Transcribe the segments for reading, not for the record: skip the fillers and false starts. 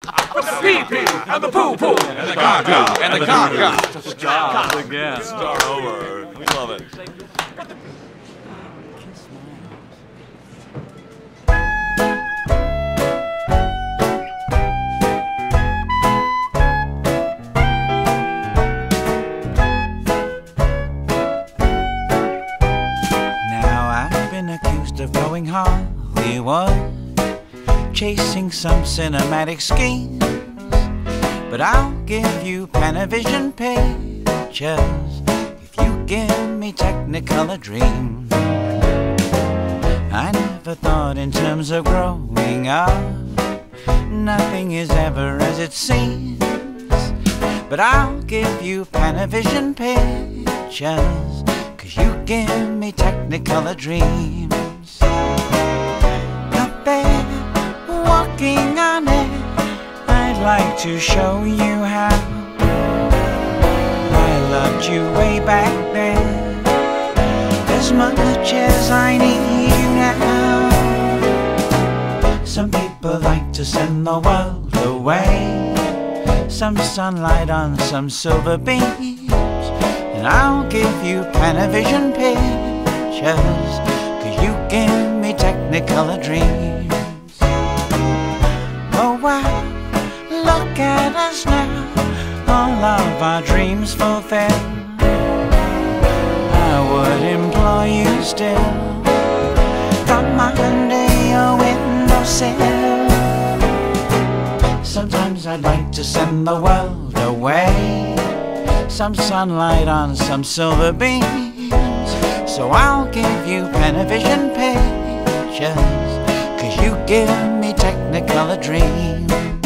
Pee-pee, and the poo-poo, and the caca, and the caca. Start again. Start over. We love it. Now I've been accused of going Hollywood, chasing some cinematic schemes, but I'll give you Panavision pictures if you give me Technicolor dreams. I never thought in terms of growing up, nothing is ever as it seems, but I'll give you Panavision pictures, 'cause you give me Technicolor dreams. Up there, walking on it, I'd like to show you how I loved you way back then, as much as I need you now. Some people like to send the world away, some sunlight on some silver beams, and I'll give you Panavision pictures, 'cause you give me Technicolor dreams. Oh wow, look at us now, all of our dreams fulfilled. I would implore you still, come under your windowsill. Sometimes I'd like to send the world away, some sunlight on some silver beams, so I'll give you Panavision pictures, 'cause you give me Technicolor dreams.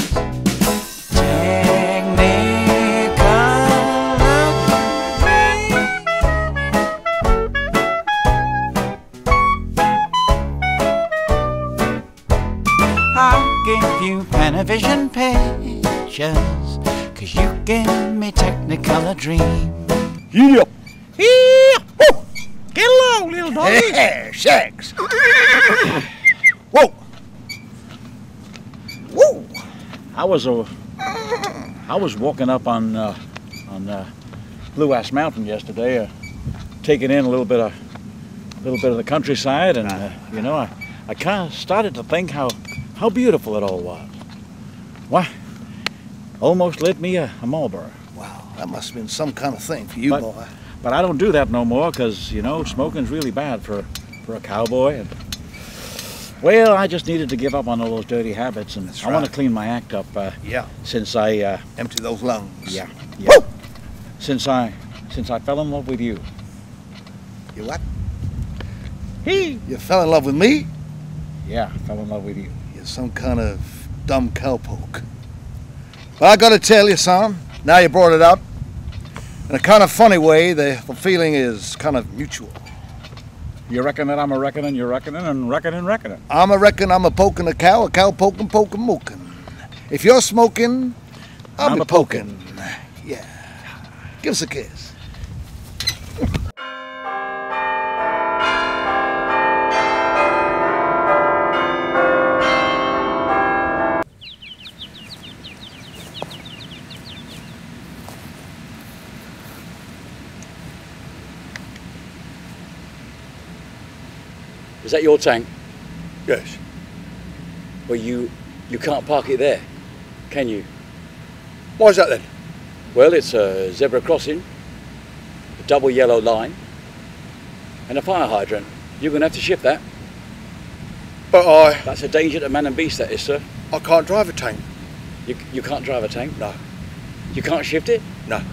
I'll give you Panavision pictures, 'cause you give me Technicolor dreams. Yeah. Yeah. Oh. Get along, little doggy. Hey, shucks. Whoa. Whoa. I was walking up on Blue Ass Mountain yesterday, taking in a little bit of the countryside, and you know, I kind of started to think how beautiful it all was. Why, almost lit me a Marlboro. Wow, that must have been some kind of thing for you, boy. But I don't do that no more, because, you know, smoking's really bad for a cowboy. And, well, I just needed to give up on all those dirty habits, and I want to clean my act up. Yeah. Since I empty those lungs. Yeah. Woo! Since I fell in love with you. You what? He. You fell in love with me? Yeah, I fell in love with you. You're some kind of dumb cowpoke. But I gotta tell you, son, now you brought it up, in a kind of funny way, the feeling is kind of mutual. You reckon that I'm a reckoning, you're reckoning, and reckoning. I'm a reckon I'm a poking a cow poking, moking. If you're smoking, I'm a poking. Yeah. Give us a kiss. Is that your tank? Yes. Well, you can't park it there, can you? Why is that then? Well, it's a zebra crossing, a double yellow line, and a fire hydrant. You're going to have to shift that. But That's a danger to man and beast, that is, sir. I can't drive a tank. You can't drive a tank? No. You can't shift it? No.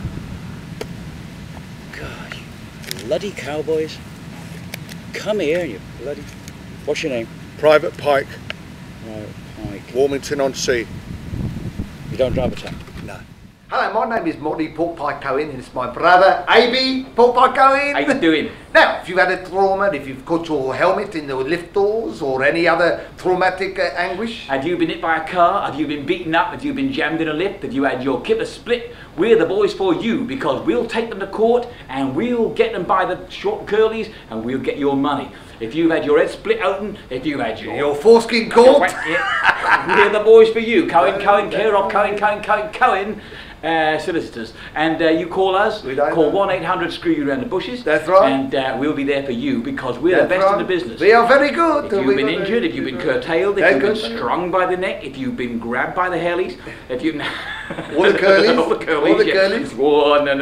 God, you bloody cowboys. Come here, you bloody... What's your name? Private Pike, Right, Pike. Warmington-on-Sea. You don't drive a tank? No. Hello, my name is Morty Porkpie Cohen, and it's my brother, AB Porkpie Cohen. How you doing? Now, if you've had a trauma, if you've cut your helmet in the lift doors or any other traumatic anguish. Have you been hit by a car? Have you been beaten up? Have you been jammed in a lift? Have you had your kipper split? We're the boys for you, because we'll take them to court and we'll get them by the short curlies and we'll get your money. If you've had your head split open, if you've had your foreskin caught, we're the boys for you. Cohen, care of Cohen. Solicitors, and you call us, call 1-800-SCREW-YOU-ROUND-THE-BUSHES. That's right. And we'll be there for you, because we're the best in the business. We are very good. If you've been injured, if you've been curtailed, if you've been strung by the neck, if you've been grabbed by the hellies, if you've... All the curlies. All the curlies. All the curlies. Oh, no,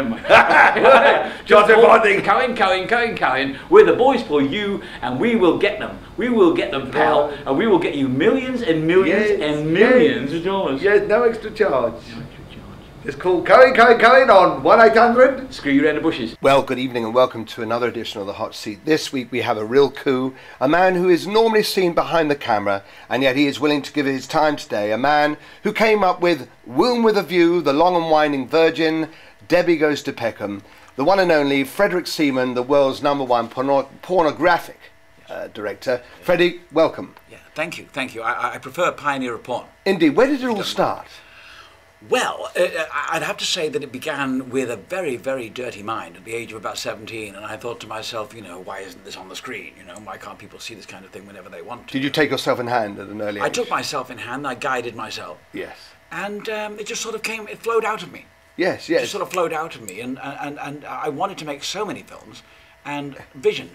Cohen. We're the boys for you, and we will get them. We will get them, pal, and we will get you millions and millions and millions of dollars. Yes, no extra charge. It's called Cohen on 1-800-SCREW-YOU-ROUND-THE-BUSHES. Well, good evening and welcome to another edition of The Hot Seat. This week we have a real coup, a man who is normally seen behind the camera, and yet he is willing to give his time today. A man who came up with Womb with a View, The Long and Winding Virgin, Debbie Goes to Peckham, the one and only Frederick Seaman, the world's #1 pornographic director. Freddie, welcome. Yeah, thank you. I prefer pioneer of porn. Indeed. Where did it all start? Well, I'd have to say that it began with a very, very dirty mind at the age of about 17, and I thought to myself, you know, why isn't this on the screen? You know, why can't people see this kind of thing whenever they want to? Did you take yourself in hand at an early age? I took myself in hand, I guided myself. Yes. And it just sort of it flowed out of me. Yes. It just sort of flowed out of me, and I wanted to make so many films, and visions.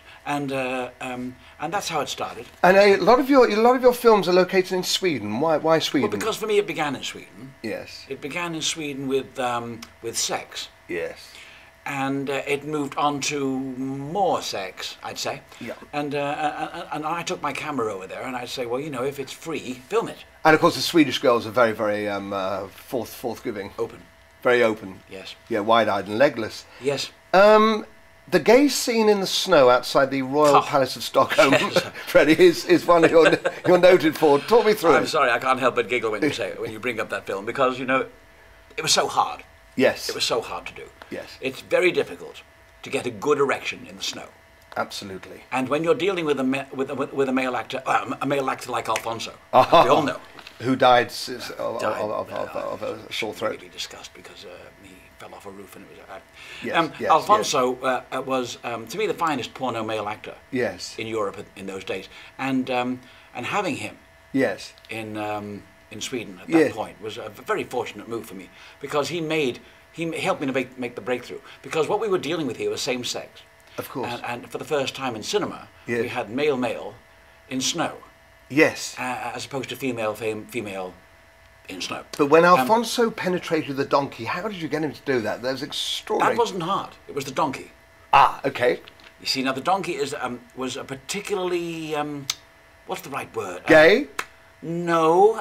And that's how it started. And a lot of your films are located in Sweden. Why Sweden? Well, because for me it began in Sweden. Yes. It began in Sweden with sex. Yes. And it moved on to more sex, I'd say. Yeah. And I took my camera over there, and I'd say, well, you know, if it's free, film it. And of course, the Swedish girls are very, very forthgiving. Open. Very open. Yes. Yeah, wide-eyed and legless. Yes. The gay scene in the snow outside the Royal Palace of Stockholm, Yes. Freddie, is one you're noted for. Talk me through it. I'm sorry, I can't help but giggle when you bring up that film, because, you know, it was so hard. Yes. It was so hard to do. Yes. It's very difficult to get a good erection in the snow. Absolutely. And when you're dealing with a male actor, like Alfonso, we all know, who died of a sore throat. Really discussed because he fell off a roof and it was. Yes, Alfonso was, to me, the finest porno male actor. Yes. In Europe in those days, and having him. Yes. In Sweden at that point was a very fortunate move for me, because he helped me to make the breakthrough, because what we were dealing with here was same sex. Of course. And for the first time in cinema, we had male in snow. Yes. As opposed to female in snow. But when Alfonso penetrated the donkey, how did you get him to do that? That was extraordinary. That wasn't hard. It was the donkey. Ah, okay. You see, now the donkey was a particularly what's the right word? Gay? No.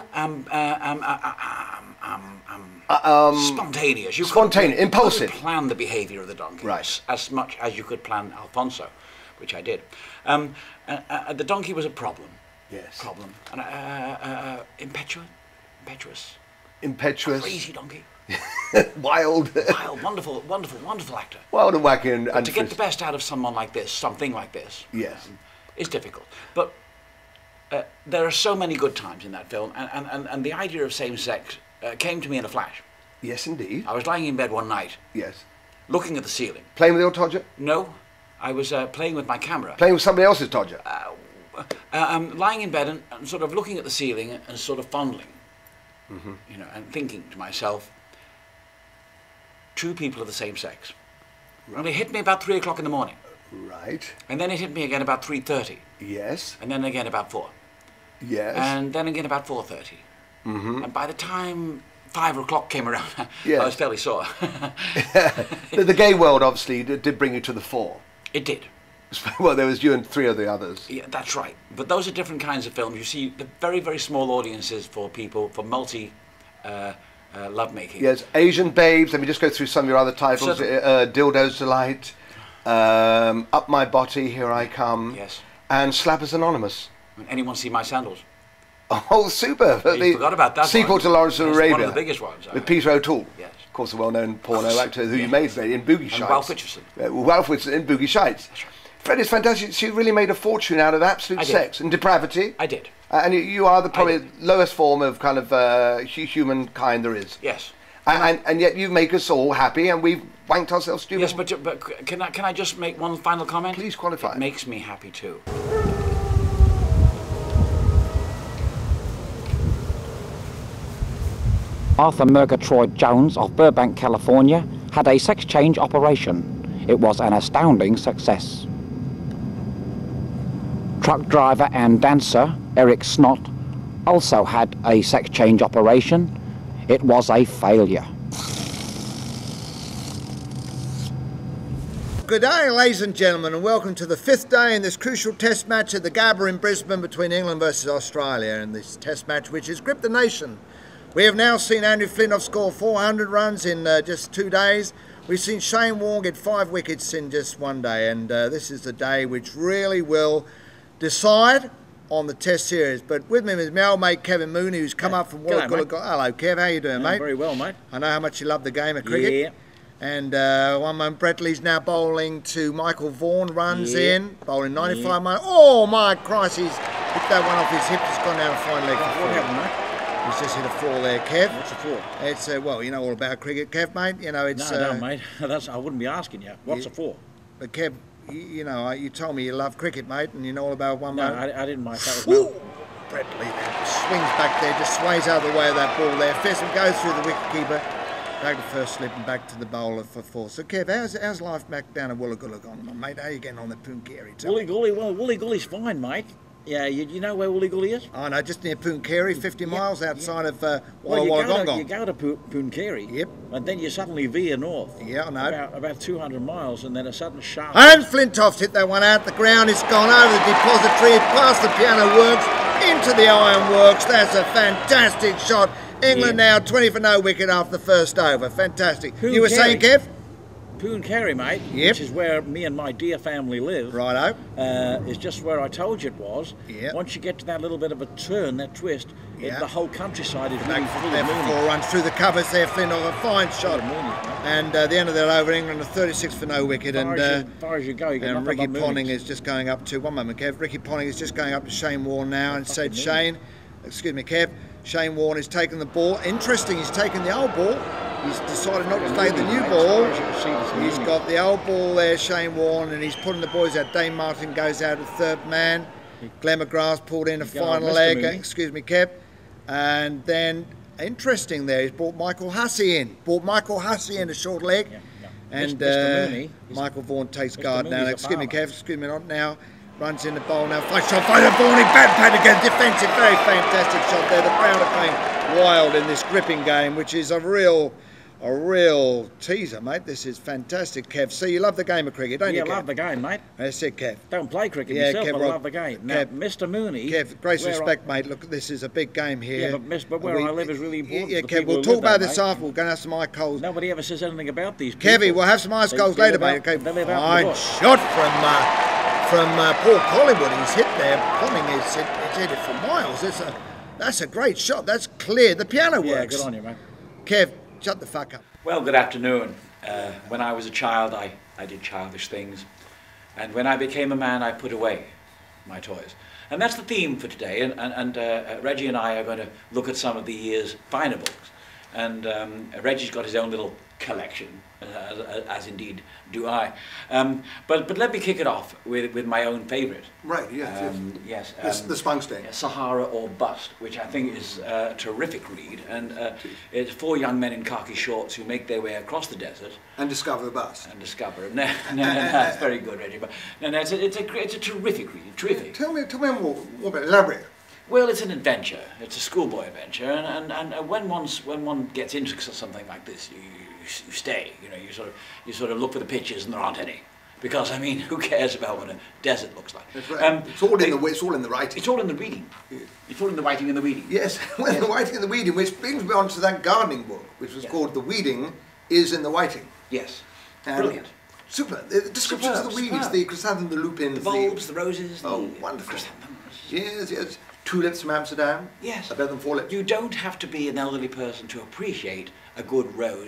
Spontaneous. Spontaneous, impulsive. You couldn't plan the behaviour of the donkey, right? As much as you could plan Alfonso, which I did. The donkey was a problem. Yes. Problem. And impetuous. Crazy donkey. Wild, wonderful actor. Wild and wacky and to get the best out of something like this, yes, is difficult. But there are so many good times in that film, and the idea of same sex came to me in a flash. Yes, indeed. I was lying in bed one night. Yes. Looking at the ceiling. Playing with your Todger? No, I was playing with my camera. Playing with somebody else's Todger? Lying in bed and sort of looking at the ceiling and sort of fondling, you know, and thinking to myself, two people of the same sex. Right. And it hit me about 3 o'clock in the morning. Right. And then it hit me again about 3:30. Yes. And then again about 4. Yes. And then again about 4:30. And by the time 5 o'clock came around, yes. I was fairly sore. The gay world obviously did bring you to the fore. It did. Well, there was you and 3 of the others. Yeah, that's right. But those are different kinds of films. You see, the very, very small audiences for people, for multi lovemaking. Yes, Asian Babes. Let me just go through some of your other titles. Dildo's Delight, Up My Body, Here I Come. Yes. And Slappers Anonymous. Anyone see my sandals? Oh, super! You forgot about that sequel one. to Lawrence of That's Arabia. one of the biggest ones. With Peter O'Toole. Yes. course, a well-known porno actor who you made today in Boogie Shites. And Ralph Richardson. Ralph Richardson in Boogie Shites. Fred is fantastic. She really made a fortune out of absolute sex and depravity. I did. And you are the probably lowest form of kind of humankind there is. Yes. And yet you make us all happy, and we've wanked ourselves stupid. Yes, but can I just make one final comment? Please qualify. It makes me happy too. Arthur Murgatroyd Jones of Burbank, California, had a sex change operation. It was an astounding success. Truck driver and dancer Eric Snott also had a sex change operation. It was a failure. Good day, ladies and gentlemen, and welcome to the 5th day in this crucial test match at the Gabba in Brisbane between England versus Australia, and this test match which has gripped the nation. We have now seen Andrew Flintoff score 400 runs in just 2 days. We've seen Shane Warne get 5 wickets in just 1 day, and this is the day which really will decide on the test series. But with me is my old mate Kevin Mooney, who's come up from Wollongong. Hello Kev, how you doing, mate? Very well, mate. I know how much you love the game of cricket. Yeah. And one moment Bretley's now bowling to Michael Vaughan, runs in, bowling 95 miles. Oh my Christ, he's hit that one off his hip, it's gone down a fine leg. What happened, mate? He's just hit a 4 there, Kev. What's the 4? It's, well, you know all about cricket, Kev, mate. You know, it's... No, I don't, mate. I wouldn't be asking you. What's the 4? But Kev, you know, you told me you love cricket, mate, and you know all about one No, moment. I didn't, mate. That was Woo! Bretley swings back there, just sways out of the way of that ball there. Fessum goes through the wicketkeeper. Back to first slip and back to the bowler for 4. So, Kev, how's life back down at Wollongong, mate? How are you getting on the Pooncarie? Woolly-Gully, well, Woolly-Gully's fine, mate. Yeah, you know where Woolly-Gully is? Oh, no, just near Pooncarie, 50 miles outside of Wollongong. You go to Pooncarie, Yep. And then you suddenly veer north. Yeah, I know. About 200 miles, and then a sudden sharp... And Flintoff's hit that one out. The ground is gone over the depository, past the piano works, into the iron works. That's a fantastic shot. England now 20 for no wicket after the first over. Fantastic. You were saying, Kev? Pooncarie, mate, which is where me and my dear family live. Righto. Is just where I told you it was. Yep. Once you get to that little bit of a turn, that twist, Yep. the whole countryside is Back full there of for moonies. 4 runs through the covers there, Flintoff. A fine shot. And the end of that over, England a 36 for no wicket. As far as you go, you get and nothing Ricky but Ponting moonies. is just going up to, one moment, Kev. Ricky Ponting is just going up to Shane Warne now and said, Shane, excuse me, Kev. Shane Warne has taken the ball. Interesting, he's taken the old ball. He's decided not to take the new ball. He's got the old ball there, Shane Warne, and he's putting the boys out. Dane Martin goes out at third man. Glenn McGrath's pulled in a final leg. Excuse me, Kev. And then, interesting there, he's brought Michael Hussey in. A short leg. And Michael Vaughan takes guard now. Excuse me, Kev. Excuse me, not now. Runs in the bowl now. Fight shot. Vaughan. Bad pad again. Defensive. Very fantastic shot there. The crowd are going wild in this gripping game, which is a real teaser, mate. This is fantastic, Kev. So you love the game of cricket, don't you, Kev? Yeah, I love the game, mate. That's it, Kev. Don't play cricket Kev, myself, but I love the game. Now, Mr. Mooney... Kev, great respect, mate. Look, this is a big game here. Yeah, but where I live is really important. Yeah, Kev, we'll talk about this after. We're going to have some ice cold. Nobody ever says anything about these people. Kevy, we'll have some ice colds later, mate. Okay, fine shot from Paul Collingwood. He's hit there. Ponting is hit it for miles. That's a great shot. That's clear. The piano works. Yeah, good on you, mate. Kev, shut the fuck up. Well, good afternoon. When I was a child, I did childish things. And when I became a man, I put away my toys. And that's the theme for today. And Reggie and I are going to look at some of the year's finer books. And Reggie's got his own little collection, as indeed do I. But let me kick it off with my own favourite. Right, yes. The Spunk Stain. Sahara or Bust, which I think is a terrific read. And it's 4 young men in khaki shorts who make their way across the desert. And discover the bust. And discover it. No, it's very good, Reggie. But no, it's a terrific read. Terrific. Tell me more about it. Elaborate. Well, it's an adventure. It's a schoolboy adventure, and when one gets into something like this, you stay. You know, you sort of look for the pictures, and there aren't any, because I mean, who cares about what a desert looks like? That's right. It's all in the writing. It's all in the reading. Yeah. It's all in the writing and the reading. Yes, well, yes. The writing and the weeding, which brings me on to that gardening book, which was called "The Weeding is in the Whiting." Yes. Brilliant. Super. The descriptions of the weeds, the chrysanthemum, the lupins, the bulbs, the roses. Oh, wonderful. Chrysanthemums. Yes. Tulips from Amsterdam. Yes. I bet them 4 lips. You don't have to be an elderly person to appreciate a good rose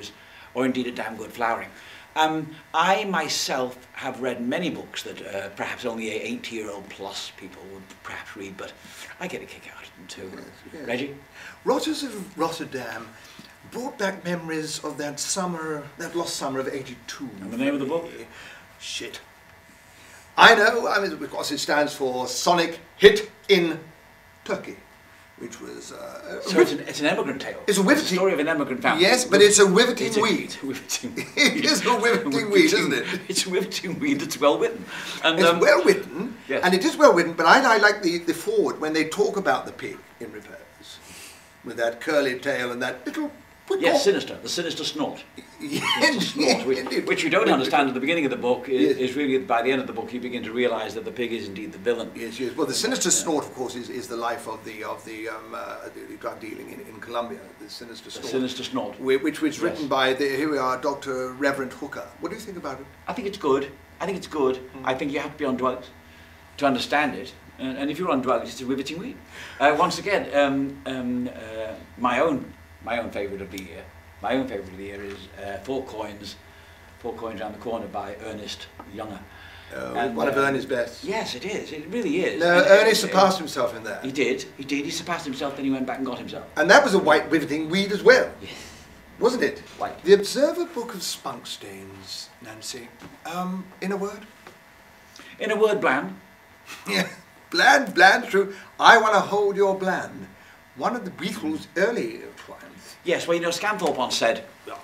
or indeed a damn good flowering. I myself have read many books that perhaps only 80-year-old plus people would perhaps read, but I get a kick out of them too. Yes. Reggie? Rotters of Rotterdam brought back memories of that summer, that lost summer of '82. And the name of the book? Shit. I know, I mean, because it stands for Sonic Hit in Turkey, which was... So it's an emigrant tale. It's a riveting... story of an emigrant family. Yes, but it's a riveting weed. It's a riveting weed. It is a riveting weed, isn't it? It's a riveting weed that's well written. And, it's well written, yes. and it is well written, but I like the forward when they talk about the pig in Repairs, with that curly tail and that little... Yes, sinister, the sinister snort. Yes, Snort, which you don't understand at the beginning of the book, is really by the end of the book you begin to realise that the pig is indeed the villain. Yes, yes. Well, the sinister snort, of course, is the life of the drug dealing in Colombia. The sinister snort. The sinister snort. Which was written by here we are, Dr. Reverend Hooker. What do you think about it? I think it's good. I think it's good. I think you have to be on drugs to understand it. And if you're on drugs, it's a riveting weed. Once again, my own favourite of the year. My own favourite of the year is Four Coins Round the Corner by Ernest Younger. One of Ernest's best. Yes, it is. It really is. No, Ernest surpassed himself in that. He did. He surpassed himself, then he went back and got himself. And that was a white riveting weed as well. Yes. Wasn't it? White. The Observer Book of Spunk Stains, Nancy. In a word? In a word, bland. Yeah. Bland, true. I want to hold your bland. One of the Beatles' early twines. Yes, well, you know, Scunthorpe once said,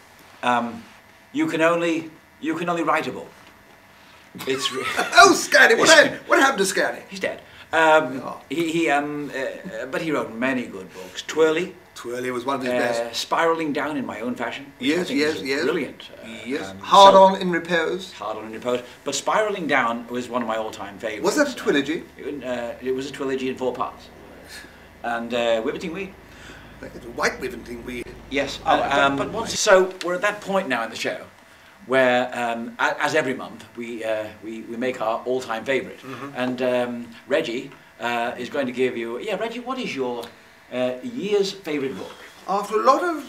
you can only write a book. It's oh, Scanny! What happened to Scanny? He's dead. But he wrote many good books. Twirly was one of his best. Spiraling Down in My Own Fashion. Yes. Brilliant. Yes. Hard On in Repose. Hard On in Repose. But Spiraling Down was one of my all-time favourites. Was that a trilogy? It was a trilogy in 4 parts. And Riveting Weed. It's a white riveting weed. Yes. So we're at that point now in the show where, as every month, we make our all-time favourite. And Reggie is going to give you... Yeah, Reggie, what is your year's favourite book? After a lot of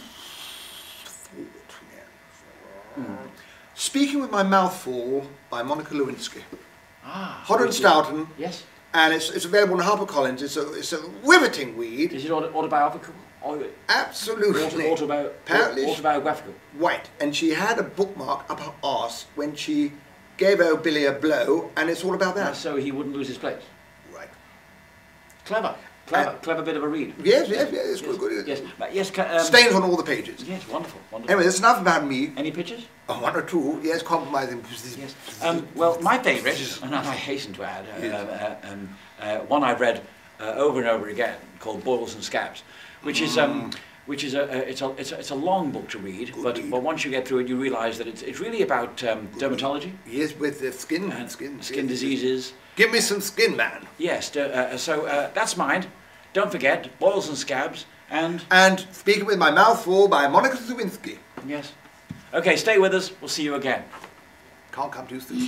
thought, Speaking with My Mouth Full by Monica Lewinsky. Hodder and Stoughton. Yes. And it's available on HarperCollins. It's a riveting weed. Is it autobiographical? Absolutely. Autobiographical. Right. And she had a bookmark up her arse when she gave old Billy a blow, and it's all about that. So he wouldn't lose his place. Right. Clever bit of a read. Yes, it's good. Yes. Stains on all the pages. Yes, wonderful. Anyway, that's enough about me. Any pictures? Oh, 1 or 2, yes, compromising. Yes. Well, my favourite, and I hasten to add, one I've read over and over again, called Boils and Scabs, which is a long book to read, but once you get through it, you realise that it's really about dermatology. Yes, with the skin diseases. Give me some skin, man. Yes. So that's mine. Don't forget, Boils and Scabs and Speaking with My Mouth Full by Monica Lewinsky. Yes. Okay, stay with us. We'll see you again. Can't come too soon.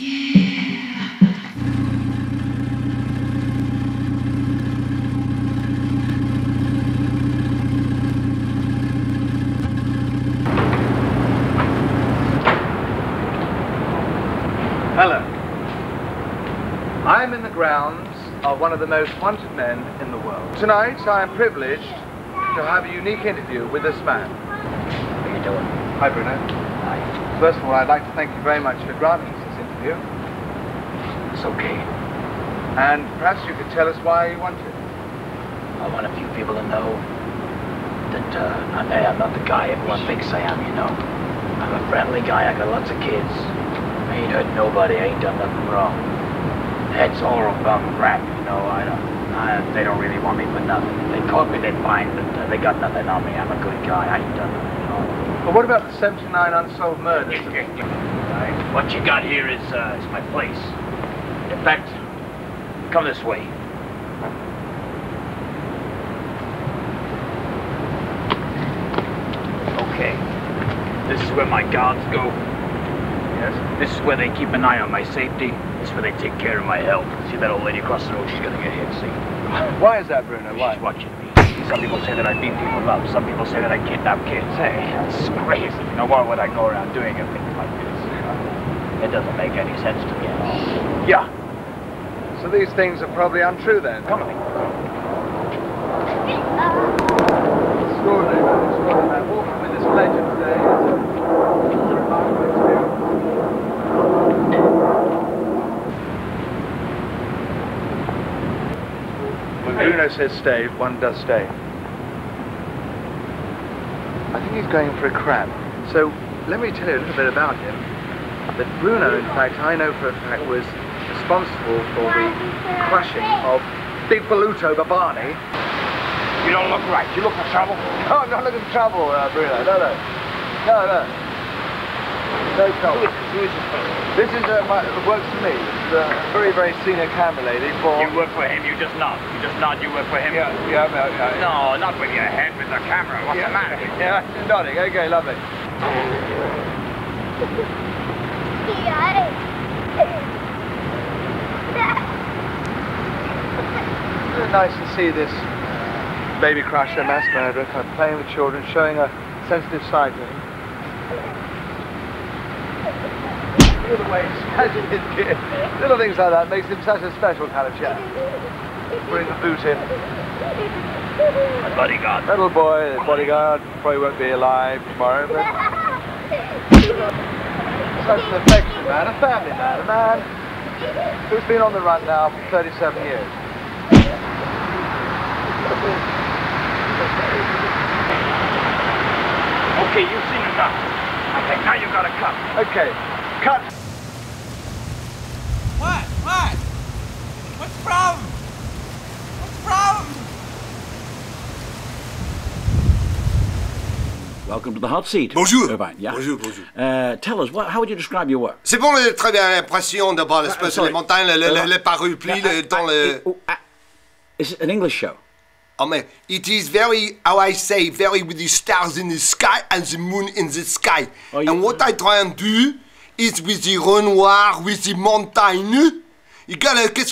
Hello. I'm in the grounds of one of the most wanted men in the world. Tonight I am privileged to have a unique interview with this man. How you doing? Hi, Bruno. Hi. First of all, I'd like to thank you very much for granting us this interview. It's okay. And perhaps you could tell us why you want it. I want a few people to know that I'm not the guy everyone thinks I am, you know. I'm a friendly guy, I got lots of kids. I ain't hurt nobody, I ain't done nothing wrong. That's all about rap, you know. They don't really want me for nothing. If they caught me, they'd find that they got nothing on me. I'm a good guy, I ain't done nothing, you know. But what about the 79 unsolved murders? What you got here is my place. In fact, come this way. Okay. This is where my guards go. Yes. This is where they keep an eye on my safety. This is where they take care of my health. See that old lady across the road? She's gonna get hit, see? Why is that, Bruno? Why? She's watching me. Some people say that I beat people up. Some people say that I kidnap kids. Hey, that's crazy. You know, why would I go around doing a thing like this? It doesn't make any sense to me at all. Yeah. So these things are probably untrue then. Come with me. Extraordinary, man. Extraordinary. Walking with this legend today is a remarkable experience. When Bruno says stay, one does stay. I think he's going for a crab. So let me tell you a little bit about him. That Bruno, in fact, I know for a fact, was responsible for the crushing of Big Baluto Babani. You don't look right. You look for trouble? No, I'm not looking for trouble, Bruno. No, no. No, no. No trouble. Who is this person? This is, works for me. This is a very, very senior camera lady for... You work for him, you just nod. You just nod, you work for him? Yeah. No, not with your head, with the camera. What's the matter? Yeah, nodding. Okay, lovely. It's nice to see this baby crusher, mass murderer, kind of playing with children, showing a sensitive side to him. Look at the way he's smashing his kid. Little things like that makes him such a special kind of chap. Bring the boot in. My bodyguard. Little boy, the bodyguard, probably won't be alive tomorrow, but... Such an affection man, a family man, a man who's been on the run now for 37 years. Okay, you've seen enough. I think now you gotta cut. Okay, cut. What? What's the problem? What's the problem? Welcome to the hot seat. Bonjour. Irvine, yeah. Bonjour. Tell us, how would you describe your work? C'est bon, très bien l'impression de voir l'espèce de les montagnes, les parapluies dans le... Is it an English show? Oh man, it is very, how I say, very with the stars in the sky and the moon in the sky. Oh, and what I try and do is with the Renoir, with the montagne. You gotta, qu'est-ce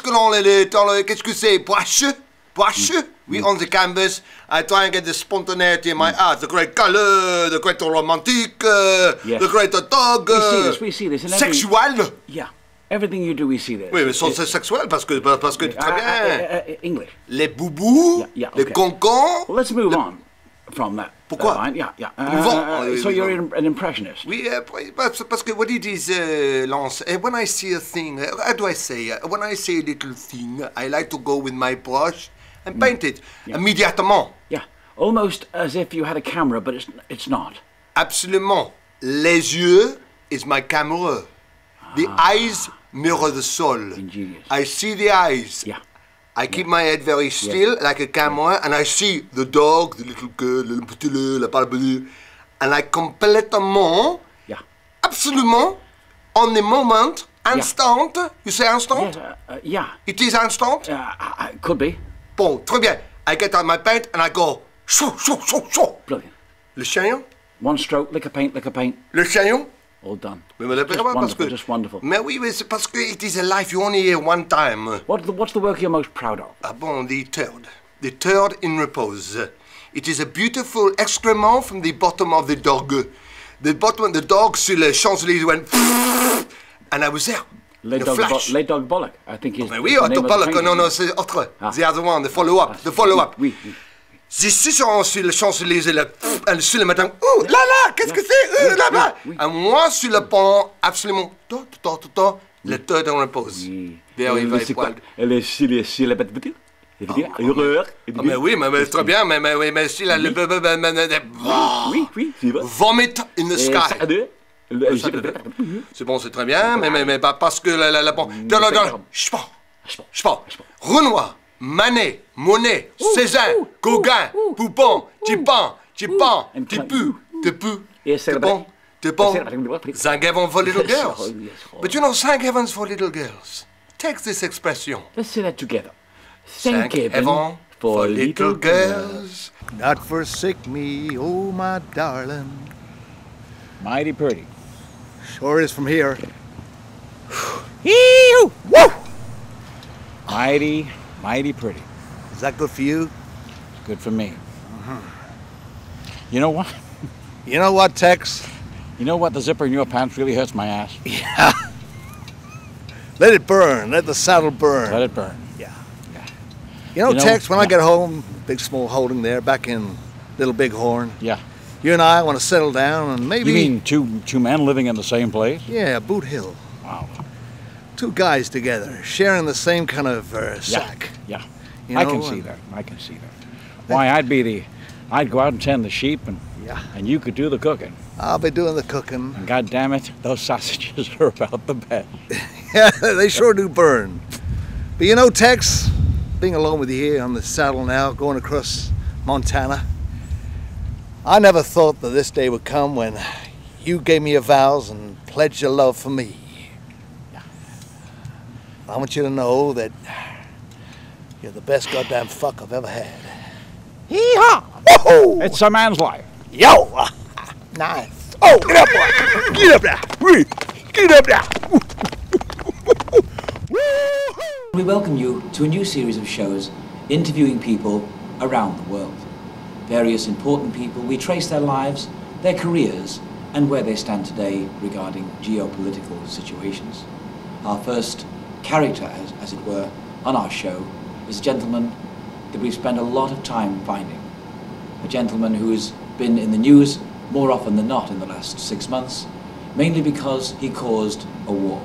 que c'est, Boische? Oui, on the canvas, I try and get the spontaneity in my art, the great color, the great romantic, Yes. the great dog. We see this in every... Sexual. Yeah. Everything you do, we see this. Oui, mais c'est sexuel parce que très bien. English. Les boubous, Yeah, les okay. concons. Well, let's move on from that. Pourquoi? Yeah. Mouvant. So you're an impressionist. Oui, parce que what it is, Lance, when I see a thing, how do I say? When I see a little thing, I like to go with my brush and paint it immédiatement. Yeah, almost as if you had a camera, but it's not. Absolument. Les yeux is my camera. The eyes mirror the soul. Ingenious. I see the eyes. Yeah. I keep my head very still, like a camera, and I see the dog, the little girl, le petit le, la parabole, and I complètement, absolument, on the moment, instant. You say instant? Yeah. It is instant? Could be. Bon, très bien. I get out my paint and I go, chou. Brilliant. Le chien? One stroke, lick a paint. Le chien? All done. Just wonderful. Mais oui, c'est parce que it is a life you only hear one time. What's the work you're most proud of? Ah bon, the third in repose. It is a beautiful excrement from the bottom of the dog. The dog sur les Champs-Élysées went, and I was there. Les Dog Bollock, I think is. Oui, Otto Bollock. No, c'est autre. The other one, the follow-up. Oui. J'étais sur les Champs-Élysées, sur le matin, oh là là, qu'est-ce que c'est, là-bas. Et moi, sur le pont, absolument, le third in repose. Very wild. Elle est sur la bête petite. Mais oui, mais très bien, mais si la... Oui, c'est vrai. Vomit in the sky. C'est bon, c'est très bien, mais parce que la bon... Je pas. Renoir, Manet, Monet, Cézanne, Gauguin, Poupon, Tipan, Tipu. T'es bon. Thank heaven for little girls. But you know, thank heavens for little girls. Take this expression. Let's say that together. Thank heaven for little girls. Not forsake me, oh my darling. Mighty pretty. Sure is from here. Woo! Mighty pretty. Is that good for you? Good for me. You know what? You know what, Tex? You know what? The zipper in your pants really hurts my ass. Yeah. Let it burn. Let the saddle burn. Let it burn. Yeah. You know, Tex, when I get home, big small holding there, back in Little Bighorn. Yeah. You and I want to settle down and maybe... You mean two men living in the same place? Yeah, Boot Hill. Wow. Two guys together, sharing the same kind of sack. Yeah. You know, I can see that. I can see that. Why, I'd go out and tend the sheep, and you could do the cooking. I'll be doing the cooking. And God damn it, those sausages are about the best. Yeah, they sure do burn. But you know, Tex, being alone with you here on the saddle now, going across Montana, I never thought that this day would come when you gave me your vows and pledged your love for me. I want you to know that you're the best goddamn fuck I've ever had. Hee-haw! Whoa! It's a man's life. Yo! Nice. Oh, get up, boy! Get up there! Get up there! We welcome you to a new series of shows interviewing people around the world. Various important people, we trace their lives, their careers, and where they stand today regarding geopolitical situations. Our first character, as it were, on our show is a gentleman that we've spent a lot of time finding. A gentleman who has been in the news more often than not in the last 6 months, mainly because he caused a war.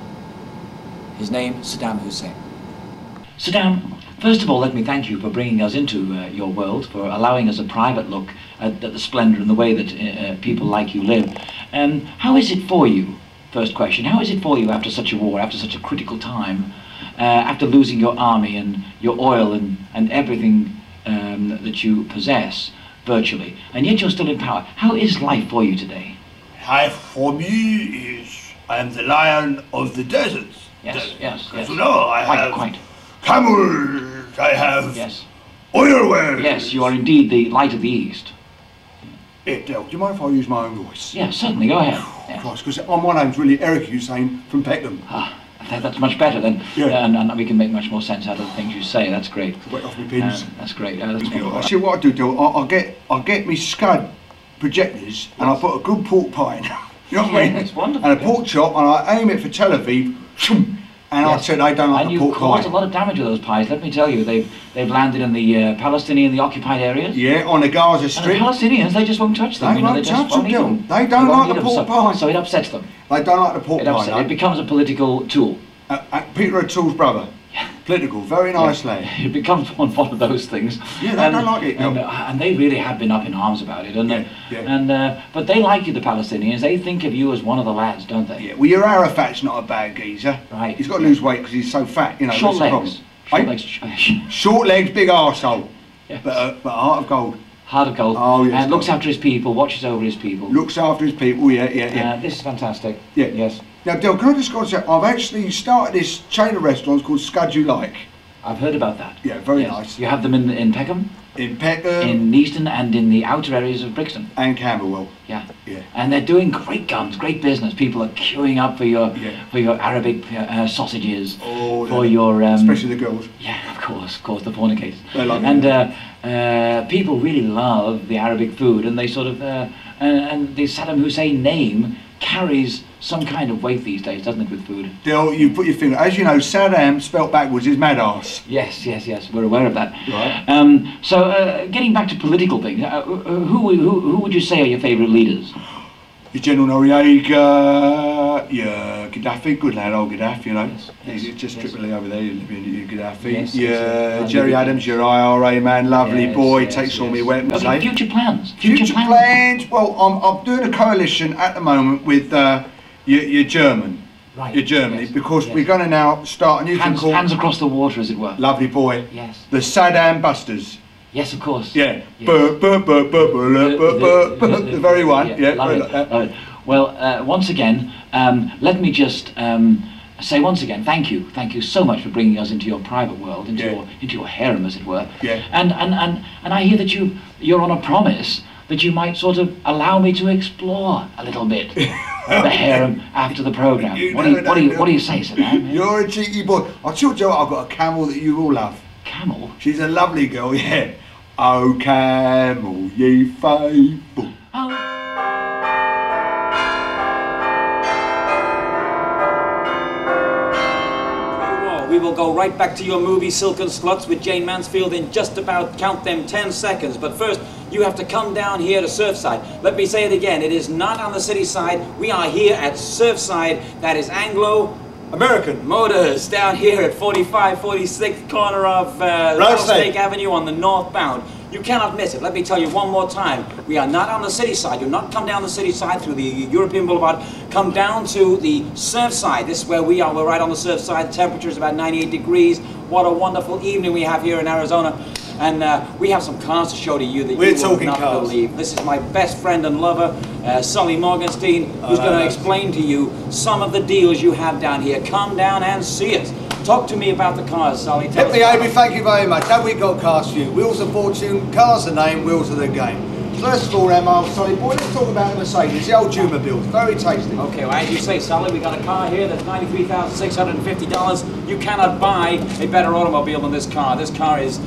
His name, Saddam Hussein. Saddam, first of all, let me thank you for bringing us into your world, for allowing us a private look at the splendor and the way that people like you live. How is it for you? First question, how is it for you after such a war, after such a critical time, after losing your army and your oil and everything that you possess, virtually, and yet you're still in power? How is life for you today? Life for me is, I am the lion of the deserts. Yes, yes, yes. You know, I have quite. Camels, I have yes. oil wells. Yes, you are indeed the light of the East. Yeah, Del, do you mind if I use my own voice? Yeah, certainly, go ahead. Because my name's really Eric Hussein from Peckham. Ah, that's much better then. Yeah. And we can make much more sense out of the things you say. That's great. Wet off my pins. That's great. That's I see what I do, Del. I get me Scud projectors and I put a good pork pie in. You know what I mean? It's wonderful. And a pork chop, and I aim it for Tel Aviv. And I said I don't like the pork pie. And you caused a lot of damage with those pies. Let me tell you, they've landed in the Palestinian, the occupied areas. Yeah, on the Gaza Strip. And the Palestinians, they just won't touch them. They won't touch them. They don't like the pork pie. So it upsets them. They don't like the pork pie. No. It becomes a political tool. Peter O'Toole's brother. Political, very nice lad. It becomes one of those things. Yeah, they don't like it. And they really have been up in arms about it. But they like you, the Palestinians. They think of you as one of the lads, don't they? Yeah, well, your Arafat's not a bad geezer. Right. He's got to lose weight because he's so fat, you know. Short legs. Short legs, big arsehole. Yes. But a heart of gold. Heart of gold. Oh, yes. And looks after his people, watches over his people. Looks after his people, yeah. This is fantastic. Yeah. Yes. Now, Del, can I just go and say, I've actually started this chain of restaurants called Scud You Like. I've heard about that. Yeah, very nice. You have them in Peckham? In Peckham. In Neaston and in the outer areas of Brixton. And Camberwell. Yeah. Yeah. And they're doing great guns, great business. People are queuing up for your Arabic sausages. Oh, for your especially the girls. Yeah, of course, the fornicators. They love and people really love the Arabic food, and they sort of and the Saddam Hussein name carries some kind of weight these days, doesn't it, with food? Del, you put your finger. As you know, Saddam spelt backwards is mad arse. Yes, we're aware of that. Right. So, getting back to political things, who would you say are your favourite leaders? Your General Noriega, your Gaddafi, good lad, old Gaddafi, you know. Yes, He's just triply over there, your Gaddafi. Yes, Jerry Adams, your IRA man, lovely boy, takes all my weapons. Okay, future plans. Future plans. Well, I'm doing a coalition at the moment with your German. Right. Your Germany, because we're going to now start a new thing called... Hands across the water, as it were. Lovely boy. Yes. The Saddam Busters. Yes, of course. Yeah. Yes. The very one. Yeah. Love it. Well, once again, let me just say once again, thank you so much for bringing us into your private world, into your harem, as it were. Yeah. And I hear that you're on a promise that you might sort of allow me to explore a little bit the harem after the programme. What do you say, Saddam? You're a cheeky boy. I'll tell you what, I've got a camel that you will love. Camel? She's a lovely girl, yeah. O camel, ye faithful. We will go right back to your movie Silken Sluts with Jane Mansfield in just about, count them, 10 seconds. But first, you have to come down here to Surfside. Let me say it again, it is not on the city side. We are here at Surfside. That is Anglo-American Motors down here at 4546th corner of Rattlesnake Avenue on the northbound. You cannot miss it. Let me tell you one more time. We are not on the city side. Do not come down the city side through the European Boulevard. Come down to the surf side. This is where we are. We're right on the surf side. The temperature is about 98 degrees. What a wonderful evening we have here in Arizona. And we have some cars to show to you that you will not believe. This is my best friend and lover, Sully Morgenstein, who's going to explain to you some of the deals you have down here. Come down and see us. Talk to me about the cars, Sully. Hit me, Amy, thank you very much. Have we got cars for you? Wheels of Fortune, cars the name, wheels of the game. First of all, Emma, Sully, boy, let's talk about the Mercedes, the old Juma builds. Very tasty. Okay, well, as you say, Sully, we got a car here that's $93,650. You cannot buy a better automobile than this car. This car is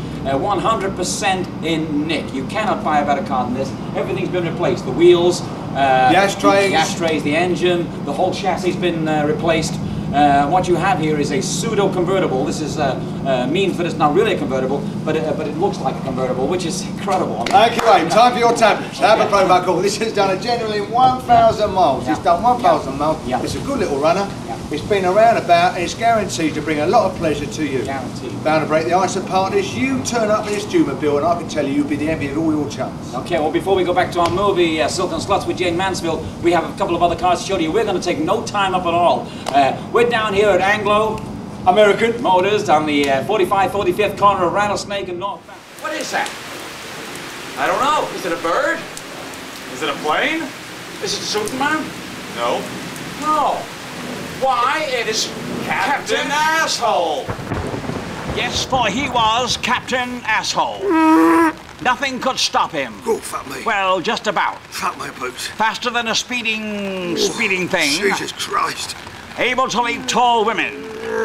100% in nick. You cannot buy a better car than this. Everything's been replaced. The wheels, the ashtrays, the engine, the whole chassis has been replaced. What you have here is a pseudo convertible. This is means that it's not really a convertible, but it looks like a convertible, which is incredible. Thank you, Abe. Time for your tablets. Have a profile call. This has done a genuinely 1,000 miles. It's done 1,000 miles. It's a good little runner. It's been around about, and it's guaranteed to bring a lot of pleasure to you. Guaranteed. Bound to break the ice of parties. You turn up in this Juma bill, and I can tell you, you'll be the envy of all your chums. Okay, well, before we go back to our movie, Silken Sluts with Jane Mansfield, we have a couple of other cars to show you. We're going to take no time up at all. We're down here at Anglo-American Motors on the 45-45th corner of Rattlesnake and North. What is that? I don't know. Is it a bird? Is it a plane? Is it Superman? No. No. Why, it is Captain Asshole. Yes, for he was Captain Asshole. Nothing could stop him. Oh, fuck me. Well, just about. Fuck my boots. Faster than a speeding thing. Jesus Christ. Able to leap tall women.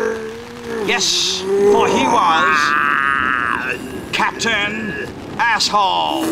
Yes, for he was Captain Asshole.